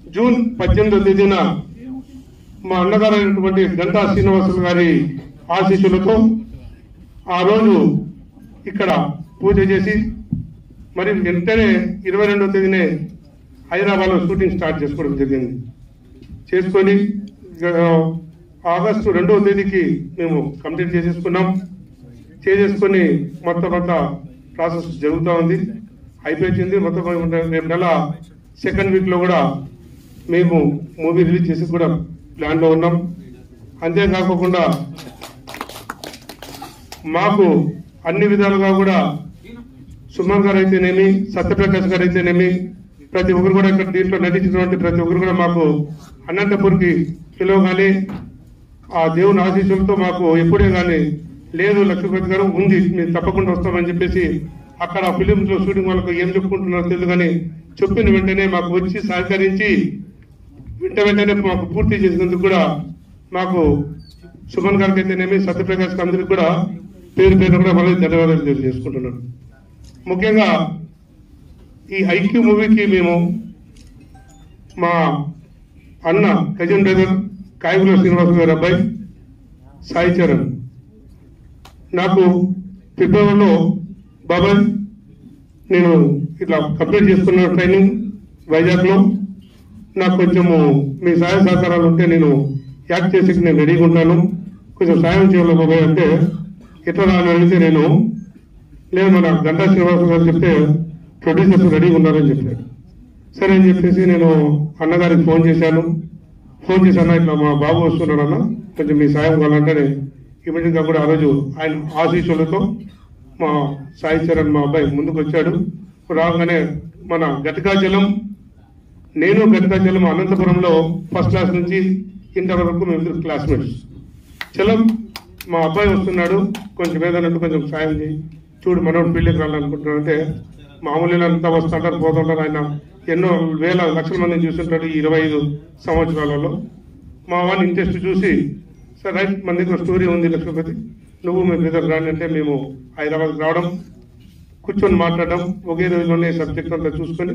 June 18వ తేదీన మా అన్నగారైనటువంటి గంటా శ్రీనివాసులు గారి ఆశీస్సులతో ఆ రోజు ఇక్కడ పూజ చేసి మరి వెంటనే 22వ తేదీనే హైదరాబాద్లో షూటింగ్ స్టార్ట్ చేసుకోవడం జరిగింది. చేసుకొని ఆగస్టు 2వ తేదీకి మేము కంప్లీట్ చేసేసుకొని మొత్తం ప్రాసెస్ జరుగుతూ ఉంది, అయిపోయింది. మొత్తం రేపు నెల సెకండ్ వీక్లో కూడా మేము మూవీ రిలీజ్ చేసి కూడా ప్లాన్లో ఉన్నాం. అంతేకాకుండా మాకు అన్ని విధాలుగా కూడా సుమన్ గారు అయితేనేమి, సత్యప్రకాష్ గారు అయితేనేమి, ప్రతి ఒక్కరు కూడా ఇక్కడ దీంట్లో నటించినటువంటి ప్రతి ఒక్కరు కూడా మాకు అనంతపూర్కి పిలవగానే ఆ దేవుని ఆశీస్సులతో మాకు ఎప్పుడే కానీ లేదు లక్ష్మీపతి గారు ఉంది మీరు తప్పకుండా వస్తామని చెప్పేసి అక్కడ ఫిలింలో షూటింగ్ వాళ్ళకు ఏం చెప్పుకుంటున్నారో తెలియదు కానీ చెప్పిన వెంటనే మాకు వచ్చి సహకరించి వెంటనే మాకు పూర్తి చేసినందుకు కూడా మాకు సుమన్ గారికి అయితేనేమి, సత్యప్రకాష్ అందరికి కూడా పేరు కూడా మళ్ళీ ధన్యవాదాలు తెలియజేసుకుంటున్నాను. ముఖ్యంగా ఈ ఐక్యూ మూవీకి మేము మా అన్న కజిన్ బ్రదర్ కాయగుల శ్రీనివాస గారి అబ్బాయి సాయి చరణ్ నాకు ఫిబ్రవరిలో బాబాయ్ నేను ఇట్లా కంప్లీట్ చేసుకున్న ట్రైనింగ్ వైజాగ్లో నాకు కొంచెము మీ సహాయ సహకారాలు ఉంటే నేను యాక్ట్ చేసి నేను రెడీగా ఉంటాను, కొంచెం సాయం చేయాలి బాబాయ్ అంటే ఎట్లా అని అడిగితే నేను లేదు మన గంటా శ్రీనివాస గారు చెప్తే ప్రొడ్యూసర్స్ రెడీగా ఉన్నారని చెప్పారు. సరే అని చెప్పేసి నేను అన్నగారికి ఫోన్ చేశాను ఇట్లా మా బాబు వస్తున్నాడన్న కొంచెం మీ సాయం కావాలంటే ఇమీడియట్గా కూడా ఆ రోజు ఆయన ఆశీస్సులతో మా సాయి చరణ్ మా అబ్బాయి ముందుకు వచ్చాడు. రాగానే మన గట్కాచలం అనంతపురంలో ఫస్ట్ క్లాస్ నుంచి ఇంటర్ వరకు మేము క్లాస్మేట్స్. చలం మా అబ్బాయి వస్తున్నాడు కొంచెం ఏదన్నట్టు కొంచెం సాయం చేయి, చూడు మనోడు పెళ్లికి రావాలనుకుంటున్నాడు అంటే మామూలు అంతా వస్తుంటారు పోతుంటారు. ఆయన ఎన్నో వేల లక్షల మందిని చూస్తుంటాడు ఈ 25 సంవత్సరాలలో. మా వాడిని ఇంట్రెస్ట్ చూసి సార్ రైట్ మన దగ్గర స్టోరీ ఉంది లక్ష్మీపతి నువ్వు మీ బ్రదర్ రాని అంటే మేము హైదరాబాద్కి రావడం, కూర్చొని మాట్లాడడం, ఒకే రోజులోనే సబ్జెక్ట్ అంతా చూసుకొని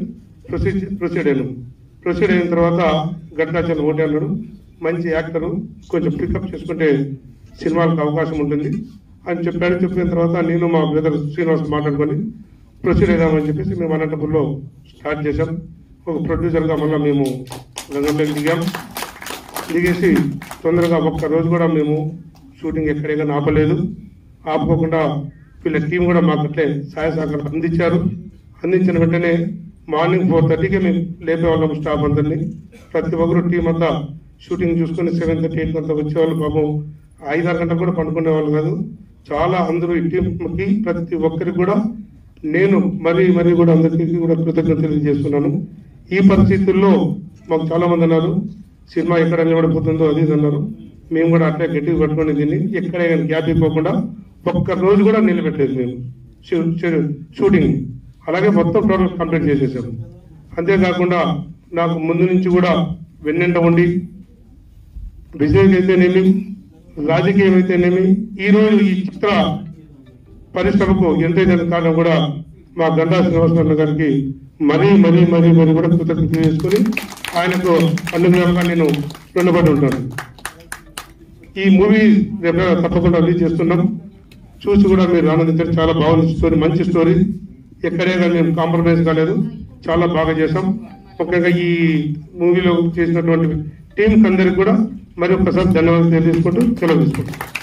ప్రొసీడ్ అయిన తర్వాత గట్కాచలం ఓటే అన్నాడు, మంచి యాక్టరు కొంచెం పికప్ చేసుకుంటే సినిమాలకు అవకాశం ఉంటుంది అని చెప్పిన తర్వాత నేను మా బ్రదర్ శ్రీనివాస్ మాట్లాడుకొని ప్రొసీడ్ అయిదామని చెప్పేసి మేము అనంతపూర్లో స్టార్ట్ చేశాం. ఒక ప్రొడ్యూసర్గా మళ్ళీ మేము రంగంలోకి దిగేసి తొందరగా ఒక్క రోజు కూడా మేము షూటింగ్ ఎక్కడైనా ఆపుకోకుండా వీళ్ళ టీం కూడా మాకు అట్లే సహాయ సహకారం అందించిన వెంటనే మార్నింగ్ 4:30కి మేము లేపేవాళ్ళం స్టాఫ్ అందరినీ. ప్రతి ఒక్కరు టీం అంతా షూటింగ్ చూసుకొని 7:30, 8 అంతా వచ్చేవాళ్ళు. పాపం 5-6 గంటలు కూడా పండుకునే వాళ్ళు కాదు. చాలా అందరూ ఈ టీంకి ప్రతి ఒక్కరికి కూడా నేను మరీ కూడా అందరికీ కూడా కృతజ్ఞత తెలియజేస్తున్నాను. ఈ పరిస్థితుల్లో మాకు చాలా మంది అన్నారు సినిమా ఎక్కడ నిలబడిపోతుందో అది అన్నారు. మేము కూడా అట్లా గట్టిగా పట్టుకొని దీన్ని ఎక్కడైనా గ్యాప్ ఇవ్వకుండా ఒక్క రోజు కూడా నిలబెట్టలేదు మేము షూటింగ్. అలాగే మొత్తం టోటల్ కంప్లీట్ చేసేసాము. అంతేకాకుండా నాకు ముందు నుంచి కూడా వెన్నెంట ఉండి బిజినెస్ అయితేనేమి, రాజకీయం అయితేనేమి, ఈరోజు ఈ చిత్ర పరిశ్రమకు ఎంతైనా కారణం కూడా మా గంటా శ్రీనివాసరావు గారికి మరీ కూడా కృతజ్ఞత చేసుకుని ఆయనకు అన్ని విధాలుగా నేను రుణపడి ఉంటాను. ఈ మూవీ రేపు తప్పకుండా రిలీజ్ చేస్తున్నాం, చూసి కూడా మీరు ఆనందించారు. చాలా బాగుంది స్టోరీ, మంచి స్టోరీ, ఎక్కడే కానీ మేము కాంప్రమైజ్ కాలేదు, చాలా బాగా చేశాం. ముఖ్యంగా ఈ మూవీలో చేసినటువంటి టీంకి అందరికి కూడా మరి ఒక్కసారి ధన్యవాదాలు తెలియజేసుకుంటూ సెలవు తీసుకుంటాం.